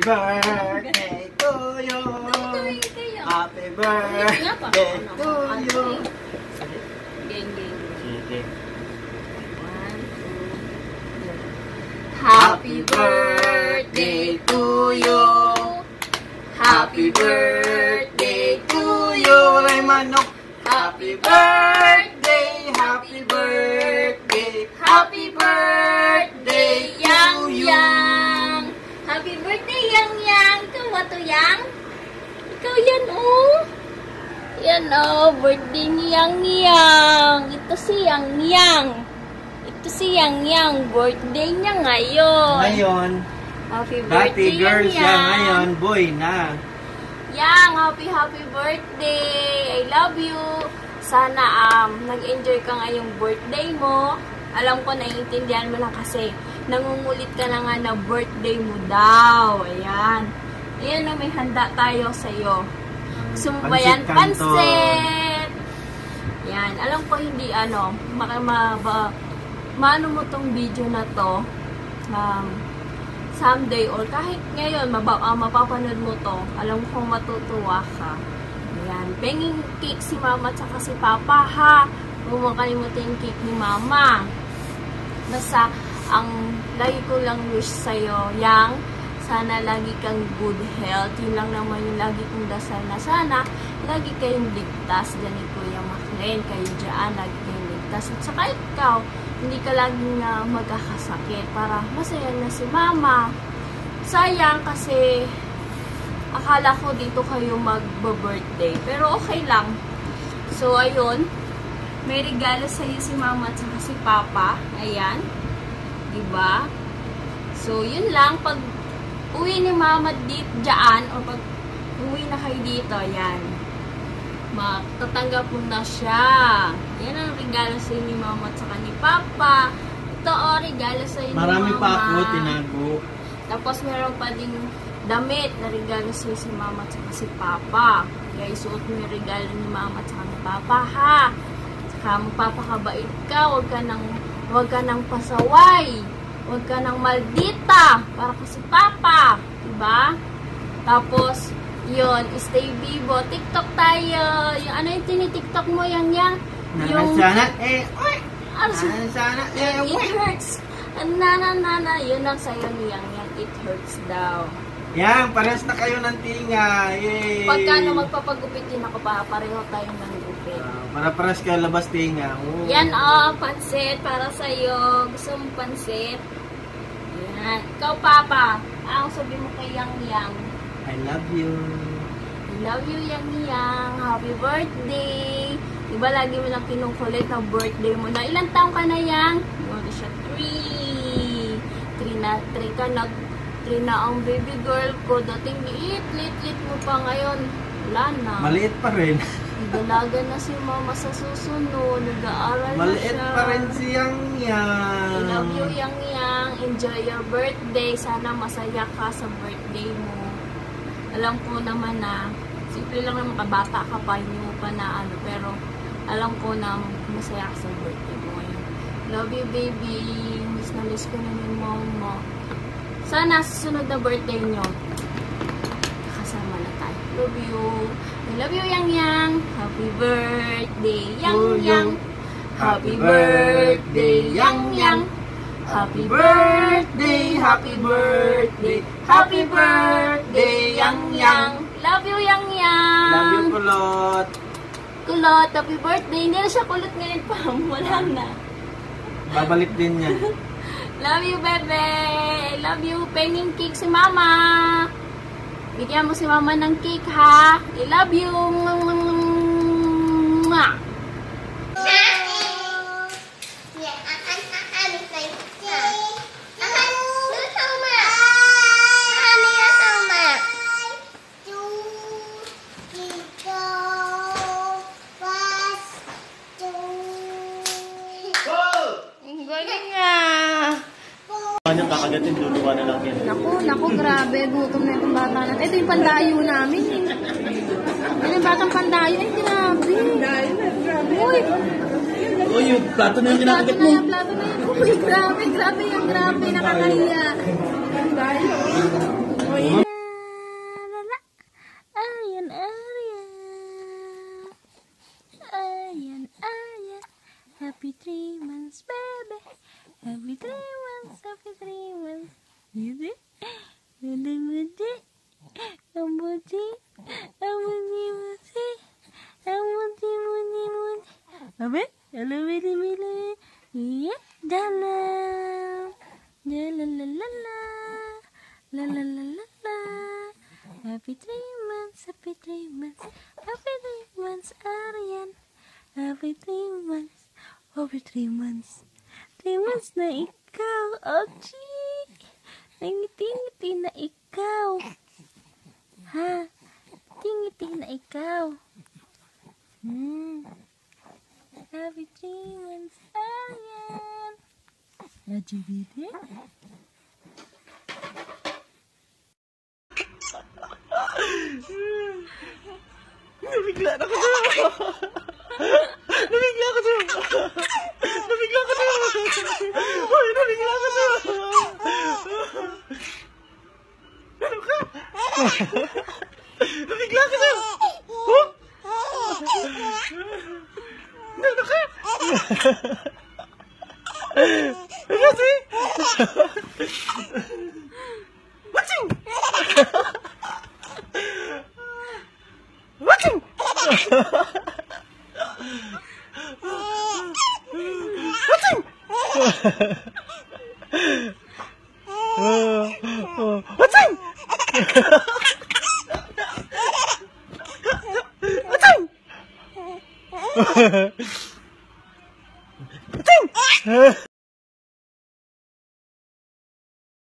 birthday to you. Happy birthday to you. Sige. Happy birthday to you. Happy birthday to you. Walay manok. Happy birthday, happy birthday, happy birthday, Yang Yang. Happy birthday, Yang Yang. Ikaw ba to, Yang? Ikaw yan, oh. Yan, oh. Birthday ni Yang Yang. Ito si Yang Yang. Ito si Yang Yang. Birthday niya ngayon. Ngayon. Happy birthday, Dati girl Yang siya, Yang. ngayon boy na. Yang, happy birthday! I love you! Sana nag-enjoy ka ngayong birthday mo. Alam ko, naiintindihan mo lang kasi nangungulit ka na nga na birthday mo daw. Ayan. Ayan, may handa tayo sa'yo. Gusto mo ba yan? Pansit! Ayan. Alam ko hindi maano mo tong video na to. Someday or kahit ngayon, mapapanood mo to, alam kong matutuwa ka. Ayan. Penging cake si mama at saka si papa, ha? Huwag mo kalimutin yung cake ni mama. Basta, ang lagi ko lang wish sa'yo, Yang, sana lagi kang good health. Yun lang naman yung lagi kong dasal na sana, lagi kayong ligtas. Dyan ni Kuya Maclen, kayo dyan, lagi kayong ligtas. At saka ikaw, hindi ka laging magkakasakit para masaya na si mama. Sayang kasi akala ko dito kayo magbo-birthday. Pero okay lang. So, ayun. May regalo sa'yo si mama at saka si papa. Ayan. Diba? So, yun lang. Pag uwi ni mama dyan, o pag uwi na kayo dito, ayan. Matatanggap mo na siya. Yan ang regalo sa ni mama at saka ni papa. Ito regalo sa ni mama. Marami pa ako, tinago. Tapos meron pa ding damit na regalo sa si mama at saka si papa. Kaya isuot mo yung regalo ni mama at saka ni papa, ha? Saka magpapakabait ka, huwag ka nang pasaway. Huwag ka nang maldita para kasi papa. Diba? Tapos, yun, stay vivo. TikTok tayo. Yung ano yung tinitiktok mo, Yang? Yung... Sana, it hurts. Na. Yun ang sayo ni Yang. It hurts daw. Yang, parehas na kayo ng tinga. Yay! Pagka magpapagupit din ako, pareho tayo ng gupit. Para parehas kayo labas tinga. Oh. Yan, pansit para sa'yo. Gusto mong pansit? Yan. Ikaw, Papa. Ang sabi mo kay Yang? I love you. I love you, Yang. Happy birthday. Diba lagi mo lang kinukulit na birthday mo na. Ilang taong ka na, Yang? Ano siya? 3 na ang baby girl ko. Dating liit mo pa ngayon. Wala na. Maliit pa rin. Dalaga na si mama sa susunod. Nag-aaral na siya. Maliit pa rin si Yang. I love you, Yang. Enjoy your birthday. Sana masaya ka sa birthday mo. Alam ko naman na simple lang naman, kabata ka pa, hindi mo pa na pero alam ko na masaya ka sa birthday mo ngayon. Love you, baby. Miss na miss ko na yung mom mo. Sana susunod na birthday nyo, kasama na tayo. Love you. I love you, Yang. Happy birthday, Yang. Happy birthday, Yang. Happy birthday, happy birthday, happy birthday, Yang. Love you, Yang. Love you, kulot. Kulot, happy birthday. Hindi na siya kulot ngayon pa. Wala na. Babalik din yan. Love you, bebe. I love you. Penging cake si mama. Bigyan mo si mama ng cake, ha? I love you. Mwah. Yung kakagatin, duluwa na lang yan. Naku, grabe. Gutom na yung bata natin. Ito yung pandayo namin. Yan yung batang pandayo. Ay, grabe. Pandayo na, grabe. Uy, yung plato na yung kinakagat mo. Plato na yan. Uy, grabe. Nakakahiya. Pandayo. Apa? Halo, iya, dalam. Lalalala. Lalalala. Happy 3 months, happy 3 months, happy 3 months, Aryan. Happy 3 months, happy 3 months. 3 months na ikaw, Ochi. Ngiti-ngiti na ikaw. Ha? Ngiti na ikaw. Happy 3 months, Aryan. Najibide? Nabigla na ko sa'yo. Nabigla ko sa'yo. Nabigla ko sa'yo. Uy, nabigla ko sa'yo. Ano ka? Nabigla ko sa'yo. Huh? Ano ka? Kasi? Watching! Watching! Watching! Watching! Watching! Watching!